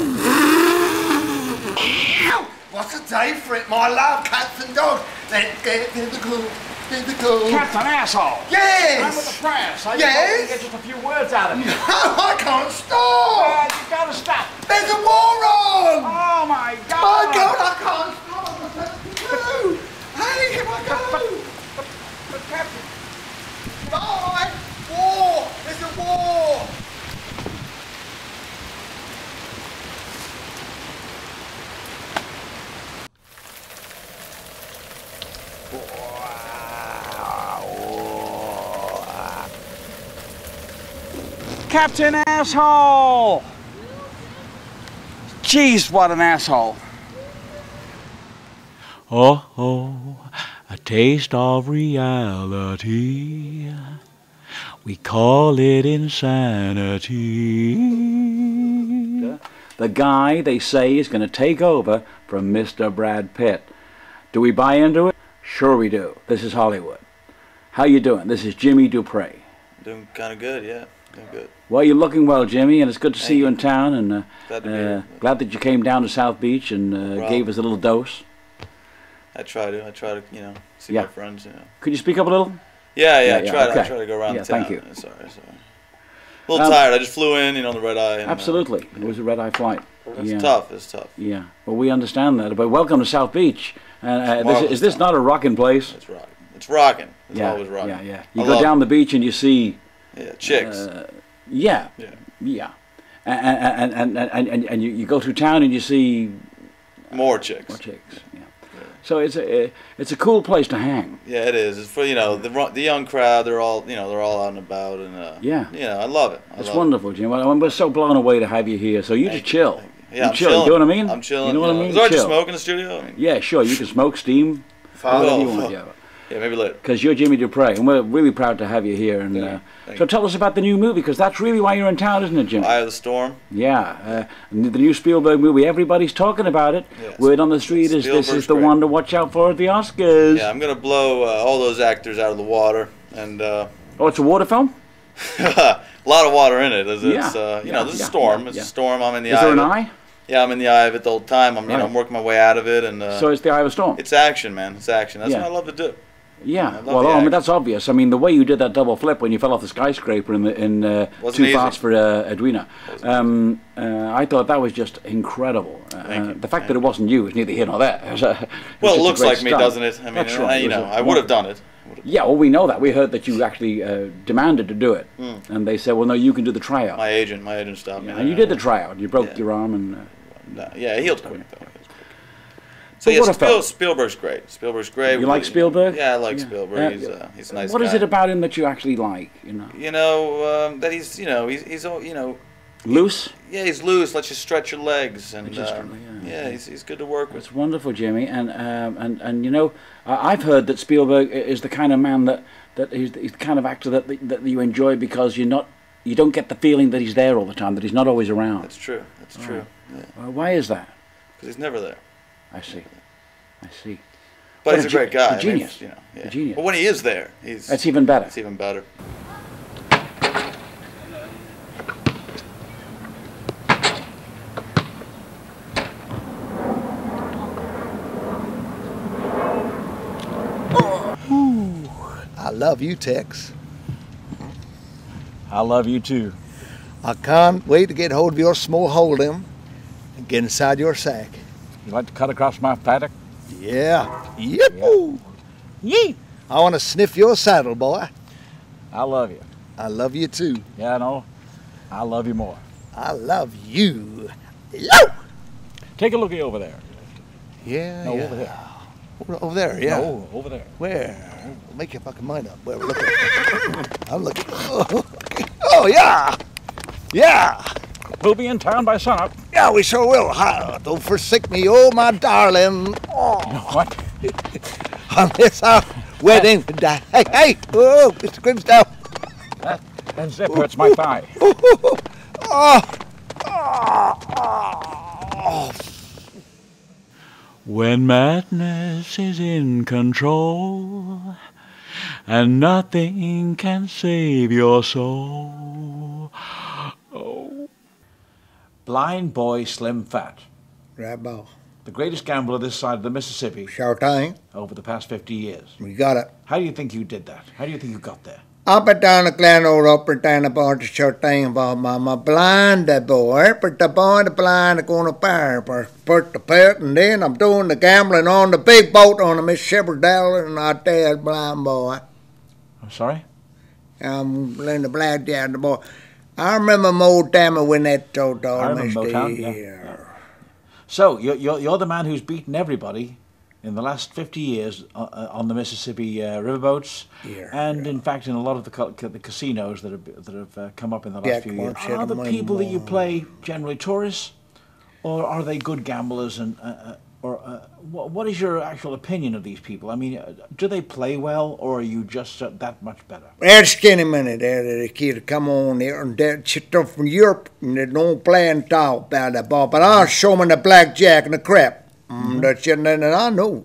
What a day for it, my love, cats and dogs. Let's get in the cool. Captain Asshole! Yes! I'm with the press. I yes! Get just a few words out of you. No, I can't stop! You've got to stop. There's a war on! Oh, my God! My God, I can't stop! No! Hey, here I go! But Captain... Bye! War! There's a war! Captain Asshole! Jeez, what an asshole. Oh, a taste of reality. We call it insanity. The guy, they say, is going to take over from Mr. Brad Pitt. Do we buy into it? Sure we do. This is Hollywood. How you doing? This is Jimmy Dupre. Doing kind of good, yeah. Doing good. Well, you're looking well, Jimmy, and it's good to see you in town. And glad to be here. Glad that you came down to South Beach and gave us a little dose. I try to, you know, see my friends, you know. Could you speak up a little? Yeah, I try to go around the town. Thank you. Sorry. A little tired. I just flew in, you know, on the red eye. And, absolutely. It was a red eye flight. It's tough. Yeah. Well, we understand that. But welcome to South Beach. Is this not a rocking place? It's rocking. It's rocking. It's always rocking. Yeah. You go down the beach and you see... Yeah, chicks. Yeah. And you go through town and you see... More chicks. Yeah. So it's a cool place to hang. Yeah, it is. It's for, you know, the young crowd. They're all out and about, and you know, I love it. It's wonderful, Jim. We're so blown away to have you here. So you just chill. Yeah, I'm chill. chilling. You know what I mean? I'm chilling. You know what I mean? Is there to smoke in the studio? I mean, yeah, sure. You can smoke, steam, whatever you want. Yeah, maybe later. Because you're Jimmy Dupre, and we're really proud to have you here. And so tell us about the new movie, because that's really why you're in town, isn't it, Jim? Eye of the Storm. Yeah, the new Spielberg movie. Everybody's talking about it. Yes. Word on the street is this is the one to watch out for at the Oscars. Yeah, I'm gonna blow all those actors out of the water. And oh, it's a water film? A lot of water in it. It's, Yeah. you know, there's a storm. It's a storm. I'm in the eye. Is there of an it. eye? Yeah, I'm in the eye of it the whole time. I'm, you know, Right. I'm working my way out of it, and So it's the eye of a storm. it's action, man. It's action. That's Yeah. what I love to do. Yeah, I love well, the I mean action. that's obvious. I mean the way you did that double flip when you fell off the skyscraper in Wasn't Too easy. Fast for Edwina, I thought that was just incredible. Thank you. The fact that it wasn't you is neither here nor there. Well, it looks like me, doesn't it? I mean, That's right. you know, I would have done it. Yeah, well, we know that. We heard that you actually demanded to do it, and they said, "Well, no, you can do the tryout." My agent stopped me. And you did the tryout. You broke your arm, and yeah, he healed quick though. So So what a Spielberg's great. Spielberg's great. You like Spielberg? Yeah, I like Spielberg. He's a nice What guy. is it about him that you actually like? You know, That he's loose. Yeah, he's loose. Lets you stretch your legs, and Just, he's good to work with. It's wonderful, Jimmy, and you know, I've heard that Spielberg is the kind of man that he's the kind of actor that you enjoy because you don't get the feeling that he's there all the time, that he's not always around. That's true. That's true. Yeah. Why is that? Because he's never there. I see. But What he's a great guy. A genius. I mean, A genius. But when he is there, That's even better. It's even better. I love you, Tex. I love you too. I can't wait to get hold of your small hold'em and get inside your sack. You like to cut across my paddock? Yeah. Yip-oo. Yee. I want to sniff your saddle, boy. I love you. I love you too. Yeah, I know. I love you more. I love you. Yo! Take a looky over there. Yeah. No, yeah. over there. Over there, yeah. No, over there. Where? Make your fucking mind up. Where we're looking. I'm looking. Oh, yeah. Yeah. We'll be in town by sunup. Yeah, we sure will. Don't forsake me, oh, my darling. Oh. You know what? On this our wedding day. Hey, oh, Mr. Grimsdale. That zip hurts my thigh. When madness is in control and nothing can save your soul. Oh. Blind Boy Slim Fat. Rabbo. The greatest gambler this side of the Mississippi. Sure thing. Over the past 50 years. We got it. How do you think you did that? How do you think you got there? Up and down the glen road, up and down about the short thing about my blind boy, but the boy the blind going to fire, put the pet, and then I'm doing the gambling on the big boat on the Mississippi Delta, and I tell the blind boy. I'm sorry? I'm playing the black down the boy. I remember Motown when that told I remember Motown, yeah. So, you're the man who's beaten everybody in the last 50 years on the Mississippi riverboats, and in fact in a lot of the casinos that have come up in the last few years. Are the people that you play generally tourists, or are they good gamblers? And what is your actual opinion of these people? I mean, do they play well, or are you just that much better? That skinny minute there, the kid come on there and that shit from Europe and they don't play and talk about that ball, but I'll show them the blackjack and the crap. That shit, and I know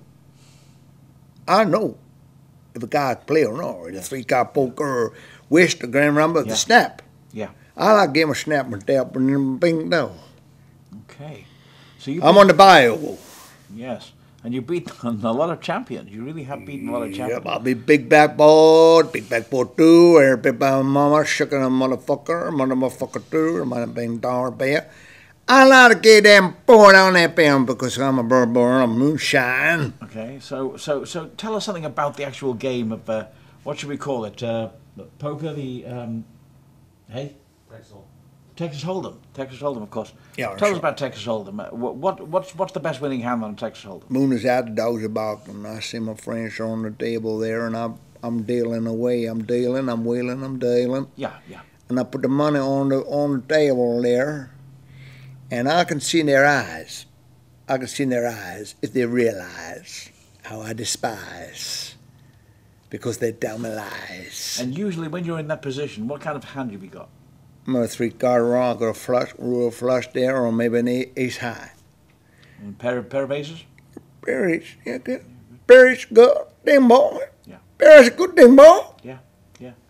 if a guy play or not, or the three-card poker or whist or grand rumble, the snap. Yeah. I like to give him a snap myself and then bing no. Okay. So I'm on the bio. Yes. And you beat a lot of champions. You really have beaten a lot of champions. Yep, I'll be big backboard 2, or big back mama, shucking a motherfucker 2, or my bing dollar bear. I like to get them poured on that pen because I'm a bourbon, I'm moonshine. Okay, so tell us something about the actual game of what should we call it? Poker, hey? Texas Hold'em. Texas Hold'em, of course. Yeah, tell us about Texas Hold'em. What's the best winning hand on Texas Hold'em? Moon is out, the dogs are barking. I see my friends on the table there, and I'm dealing away. I'm dealing, I'm wheeling, I'm dealing. Yeah. And I put the money on the table there. And I can see in their eyes. I can see in their eyes if they realize how I despise. Because they tell me lies. And usually when you're in that position, what kind of hand have you got? I'm a 3-card raw, I got a flush, real flush there, or maybe an ace high. And pair of aces? Pair ace, yeah, good. Pair ace good, ding boy. Yeah. Pair ace good, ding boy. Yeah.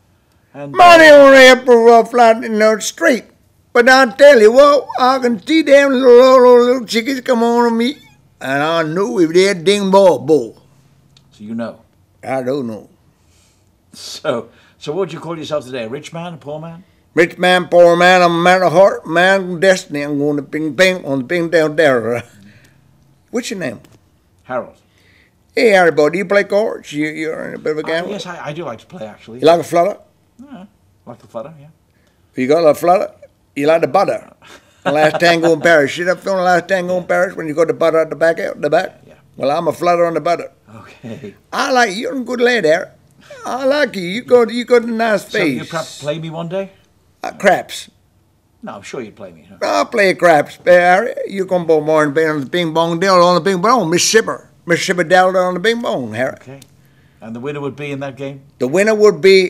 And, money only up for flat in the street. But I tell you what, I can see them little chickens come on to me, and I know if they're ding bull. So you know. I don't know. So what would you call yourself today? A rich man, a poor man? Rich man, poor man, I'm a man of heart, man of destiny. I'm going to ping ping on the ping down there. What's your name? Harold. Hey, Harry, boy, do you play cards? You're in a bit of a gambler? Yes, I do like to play, actually. You like a flutter? Yeah, like the flutter, yeah. You got a flutter? You like the butter? The last tango in Paris. Shit up on the last tango in Paris when you got the butter at the back, out the back? Yeah. Well, I'm a flutter on the butter. Okay. I like you. You're a good lad, Harry. I like you. You got a nice face. So you perhaps play me one day? Craps. No, I'm sure you'd play me. Huh? I'll play craps, Harry. You come on board and play on the bing bong deal on the bing bong. Mississippi down on the bing bong, Harry. Okay. And the winner would be in that game? The winner would be,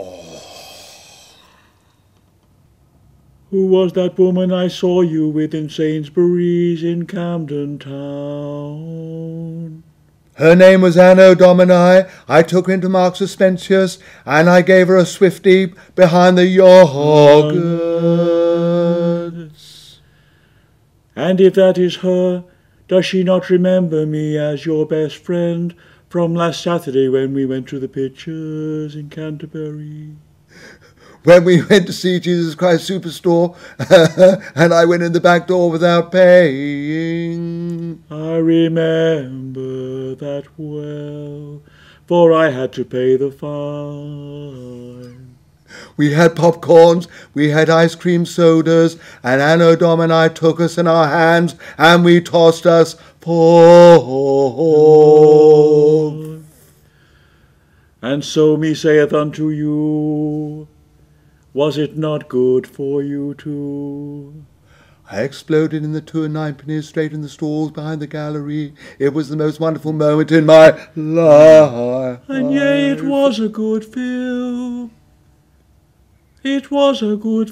Who was that woman I saw you with in Sainsbury's in Camden Town? Her name was Anno Domini. I took her into Marks and Spencer's and I gave her a Swiftie behind the yogurts. And if that is her, does she not remember me as your best friend from last Saturday when we went to the pictures in Canterbury? When we went to see Jesus Christ Superstore and I went in the back door without paying. I remember that well, for I had to pay the fine. We had popcorns, we had ice cream sodas, and Anno Domini took us in our hands and we tossed us forth. And so me saith unto you, was it not good for you too? I exploded in the 2 and 9 straight in the stalls behind the gallery. It was the most wonderful moment in my life. And yea, it was a good film. It was a good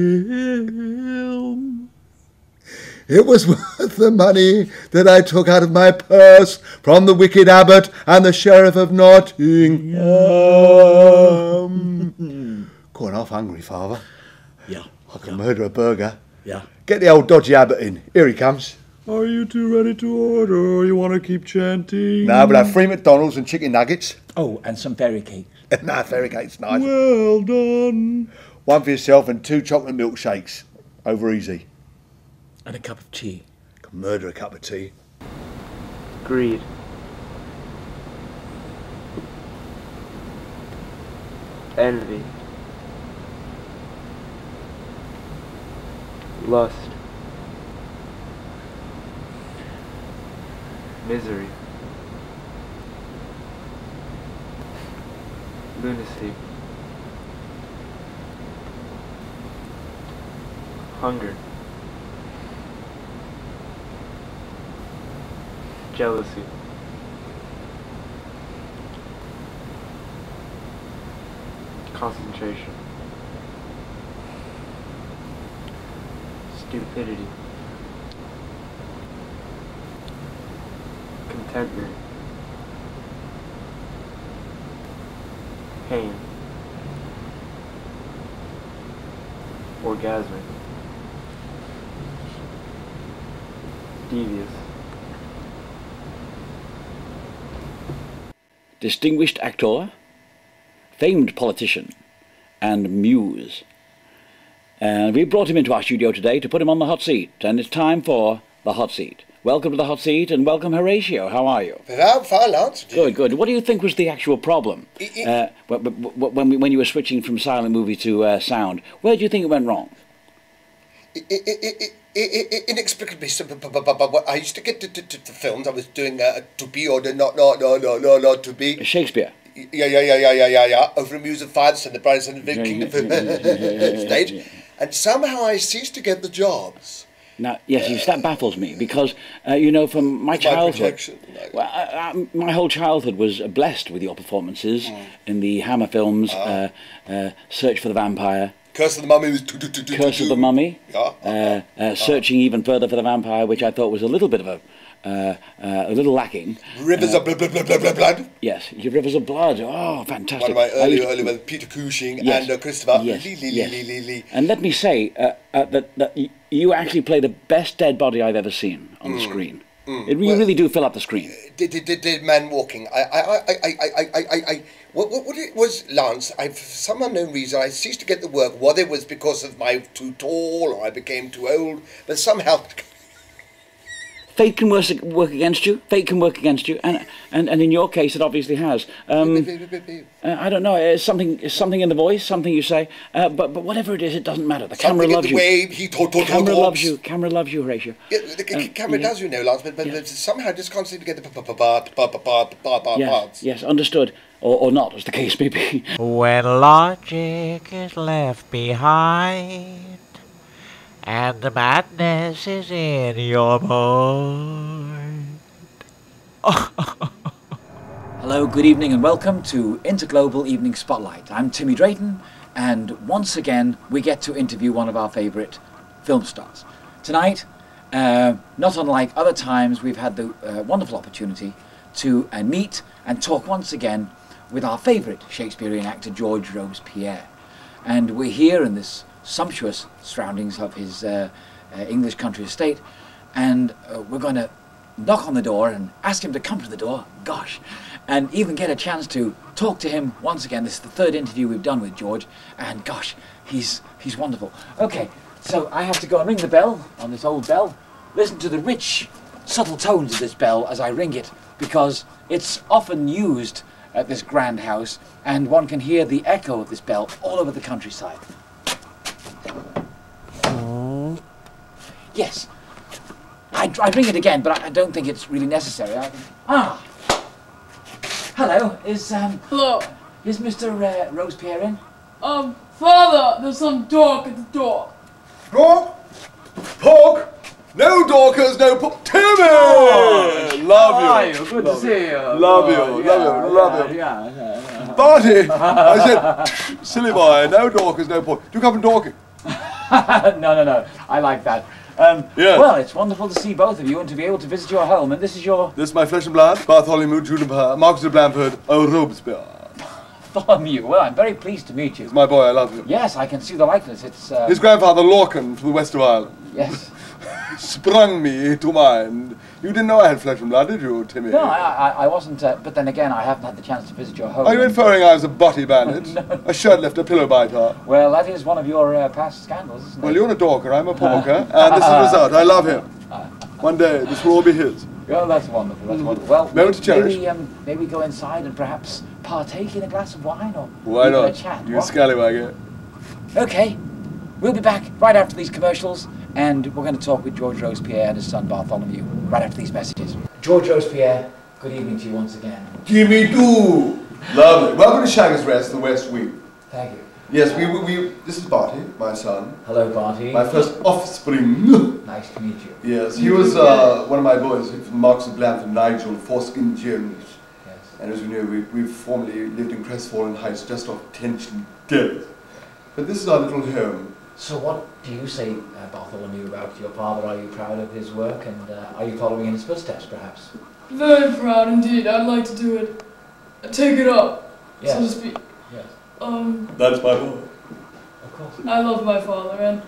film. It was worth the money that I took out of my purse from the wicked abbot and the sheriff of Nottingham. Going off hungry, Father. Yeah. I can murder a burger. Yeah. Get the old dodgy abbot in. Here he comes. Are you two ready to order, or you want to keep chanting? No, we'll have 3 McDonald's and chicken nuggets. Oh, and some fairy cakes. No, fairy cakes, nice. Well done. 1 for yourself and 2 chocolate milkshakes. Over easy. And a cup of tea. Can murder a cup of tea. Greed. Envy. Lust. Misery. Lunacy. Hunger. Jealousy. Concentration. Stupidity. Contentment. Pain. Orgasmic. Devious. Distinguished actor, famed politician, and muse. And we brought him into our studio today to put him on the hot seat, and it's time for the hot seat. Welcome to the hot seat, and welcome Horatio. How are you? I'm fine, Lance. Good, good. What do you think was the actual problem when you were switching from silent movie to sound? Where do you think it went wrong? Inexplicably, I used to get to the films. I was doing to be or the not to be. Shakespeare. Yeah. Over the Muse of Fire, and the Brides and the Kingdom stage, and somehow I ceased to get the jobs. Now, yes, that baffles me because you know, from my childhood, my whole childhood was blessed with your performances in the Hammer films, Search for the Vampire. Curse of the Mummy was Curse of the Mummy. Searching even further for the Vampire, which I thought was a little bit of a little lacking. Rivers of blood. Yes, your Rivers of Blood. Oh, fantastic. One of my early with Peter Cushing and Christopher. Yes. And let me say that you actually play the best dead body I've ever seen on the screen. You really do fill up the screen. Dead man walking. What it was, Lance, for some unknown reason, I ceased to get the work. Whether it was because of my too tall or I became too old, but somehow... Fate can work against you. Fate can work against you, and in your case, it obviously has. I don't know. It's something in the voice, something you say. But whatever it is, it doesn't matter. The camera loves you. Camera loves you. Camera loves you, Horatio. Yeah, the camera does, you know, Lance. But somehow just constantly get the parts. Yes, understood, or not, as the case may be. When logic is left behind, and the madness is in your mind. Hello, good evening and welcome to Interglobal Evening Spotlight. I'm Timmy Drayton, and once again we get to interview one of our favourite film stars. Tonight, not unlike other times, we've had the wonderful opportunity to meet and talk once again with our favourite Shakespearean actor, George Robespierre. And we're here in this sumptuous surroundings of his English country estate, and we're going to knock on the door and ask him to come to the door, gosh, and even get a chance to talk to him once again. This is the third interview we've done with George, and gosh, he's wonderful. Okay, so I have to go and ring the bell on this old bell. Listen to the rich, subtle tones of this bell as I ring it, because it's often used at this grand house, and one can hear the echo of this bell all over the countryside. Yes, I'd ring it again, but I don't think it's really necessary. Hello, Hello. Is Mr. Robespierre in? Father, there's some dog at the door. Dog? Pork? No Dorkers, no pork. Timmy! George! Love you. How are you? Good to see you. Love you, love you. Yeah. Barty! I said, silly boy, no Dorkers, no pork. Do you come from Dorking? No. I like that. Well, it's wonderful to see both of you and to be able to visit your home. And this is your... This is my flesh and blood, Bartholomew Juniper, Marquis of Blandford, Robespierre. Bartholomew. Well, I'm very pleased to meet you. It's my boy, I love him. Yes, I can see the likeness. It's... His grandfather, Lorcan, from the west of Ireland. Yes. Sprung me to mind. You didn't know I had flesh and blood, did you, Timmy? No, I wasn't, but then again, I haven't had the chance to visit your home. Are you inferring I was a botty bandit? No. A shirt left a pillow biter? Well, that is one of your past scandals, isn't it? Well, you're a dorker, I'm a porker, and this is the result. I love him. One day, this will all be his. Well, that's wonderful, that's wonderful. Well, moment to cherish. maybe go inside and perhaps partake in a glass of wine, or why not? A chat. You scallywag. Okay, we'll be back right after these commercials, and we're going to talk with George Robespierre and his son Bartholomew right after these messages. George Robespierre, good evening to you once again. Jimmy do! Lovely. Welcome to Shagger's Rest, the West Wing. Thank you. Yes, this is Barty, my son. Hello, Barty. My first offspring. Nice to meet you. Yes, he was one of my boys from Marquis of Blandford, Nigel Foreskin Jones. Yes. And as you know, we've formerly lived in Crestfallen Heights, just off Tension Death. But this is our little home. So what do you say, Bartholomew, about your father? Are you proud of his work, and are you following in his footsteps, perhaps? Very proud indeed. I'd like to do it. Take it up, yes. so to speak. Yes. That's my boy. Of course. I love my father, and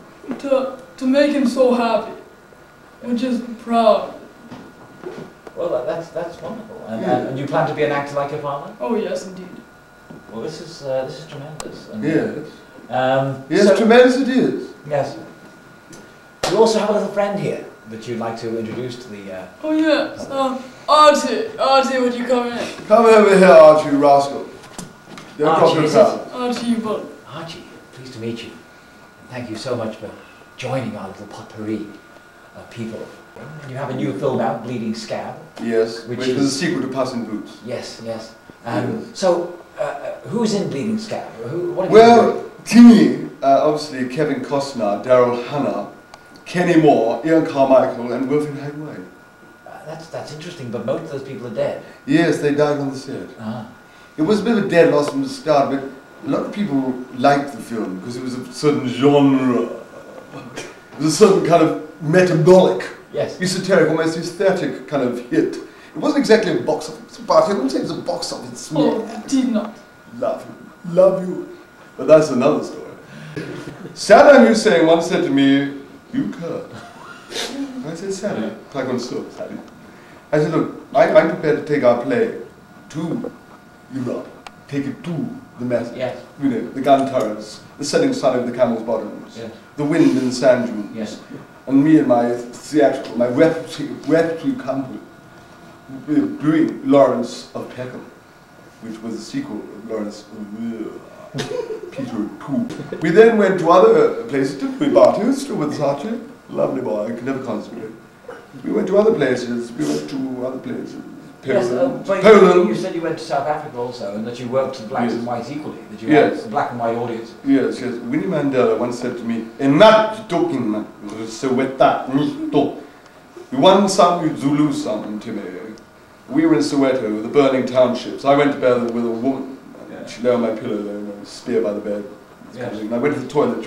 to make him so happy, we're just proud. Well, that's wonderful. And you plan to be an actor like your father? Oh yes, indeed. Well, this is tremendous. And, yes. Yes, so, tremendous it is. Yes. You also have a little friend here that you'd like to introduce to the... Oh yes, Archie, would you come in? Come over here, Archie, you rascal. Archie, you both. Archie, pleased to meet you. Thank you so much for joining our little potpourri of people. You have a new film out, Bleeding Scab. Yes, which is a sequel to Puss in Boots. Yes. So, who's in Bleeding Scab? Well, Timmy, obviously Kevin Costner, Daryl Hannah, Kenny Moore, Ian Carmichael, and Wilfred Hagway. That's interesting, but most of those people are dead. Yes, they died on the set. It was a bit of a dead loss from the start, but a lot of people liked the film because it was a certain genre. It was a certain kind of metabolic Yes. Esoteric, almost aesthetic kind of hit. It wasn't exactly a box office, but I wouldn't say it was a box office smash. Oh, it did not. Love you. But that's another story. Saddam Hussein once said to me, "You Kurd." I said, "Sally, Sally." I said, "Look, I'm prepared to take our play to Europe, take it to the masses. Yes. You know, the gun turrets, the setting sun of the camels' bottoms, yes. The wind in the sand dunes, yes. And me and my theatrical, my repertory company, doing Lawrence of Peckham, which was the sequel of Lawrence of Peter II. We then went to other places, didn't we, Barty? Who's still with us, Archie? Lovely boy, I can never concentrate. We went to other places, Poland. Poland. You said you went to South Africa also, and that you worked to blacks and whites equally, that you had a black and white audience. Yes. Winnie Mandela once said to me, "Emat talking man, Soweto nito." One song, you Zulu song to me. We were in Soweto, the burning townships. I went to bed with a woman, and she lay on my pillow there, a spear by the bed. Yes. And I went to the toilet,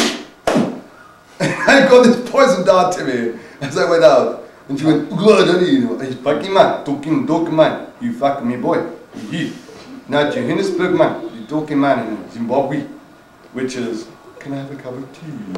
I got this poison dart to me as I went out. And she went, "He's fucking man, talking man, you fucking me boy. Now Johannesburg man, you talking man in Zimbabwe," which is, "Can I have a cup of tea?"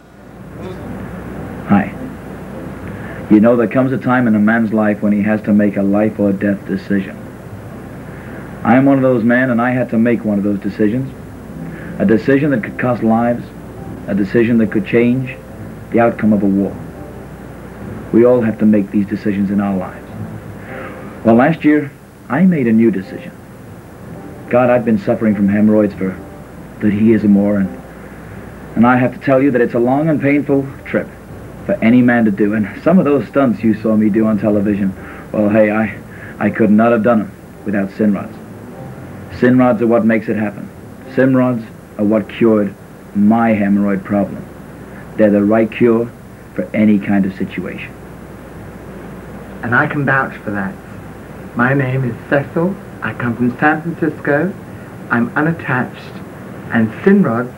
Hi. You know, there comes a time in a man's life when he has to make a life or death decision. I am one of those men, and I had to make one of those decisions. A decision that could cost lives, a decision that could change the outcome of a war. We all have to make these decisions in our lives. Well, last year, I made a new decision. God, I've been suffering from hemorrhoids for 30 years or more, and I have to tell you that it's a long and painful trip for any man to do. And some of those stunts you saw me do on television, well, hey, I could not have done them without sin rods. Sin rods are what makes it happen. Sin rods are what cured my hemorrhoid problem. They're the right cure for any kind of situation. And I can vouch for that. My name is Cecil. I come from San Francisco. I'm unattached, and sin rods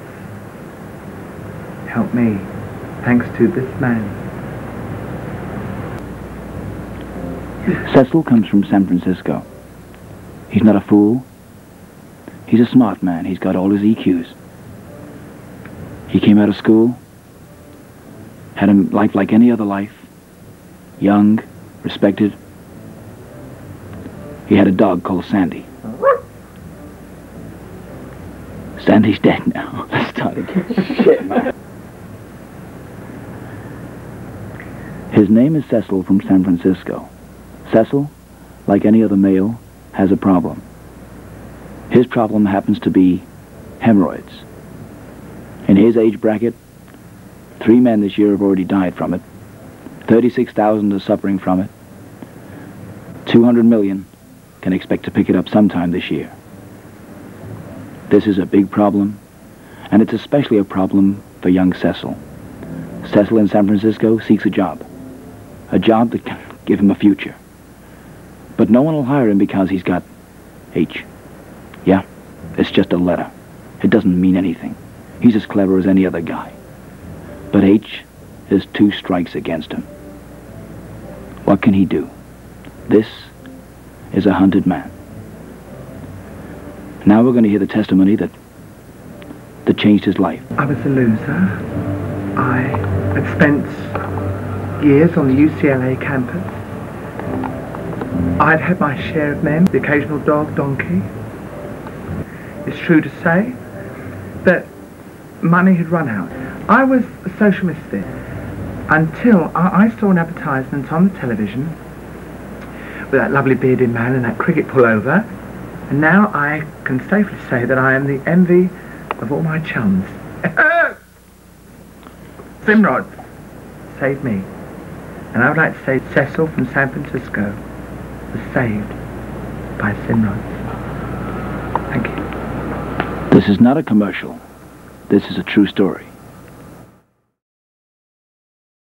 help me, thanks to this man. Cecil comes from San Francisco. He's not a fool. He's a smart man. He's got all his EQs. He came out of school, had a life like any other life, young, respected. He had a dog called Sandy. Sandy's dead now. Let's start again. Shit, man. His name is Cecil from San Francisco. Cecil, like any other male, has a problem. His problem happens to be hemorrhoids. In his age bracket, 3 men this year have already died from it. 36,000 are suffering from it. 200 million can expect to pick it up sometime this year. This is a big problem, and it's especially a problem for young Cecil. Cecil in San Francisco seeks a job that can give him a future. But no one will hire him because he's got H. Yeah, it's just a letter. It doesn't mean anything. He's as clever as any other guy. But H is 2 strikes against him. What can he do? This is a hunted man. Now we're going to hear the testimony that changed his life. I was a loser. I had spent years on the UCLA campus. I'd had my share of men, the occasional dog, donkey. It's true to say that money had run out. I was a social misfit until I saw an advertisement on the television with that lovely bearded man and that cricket pullover, and now I can safely say that I am the envy of all my chums. Simrod saved me, and I would like to say Cecil from San Francisco was saved by Simrod. Thank you. This is not a commercial. This is a true story.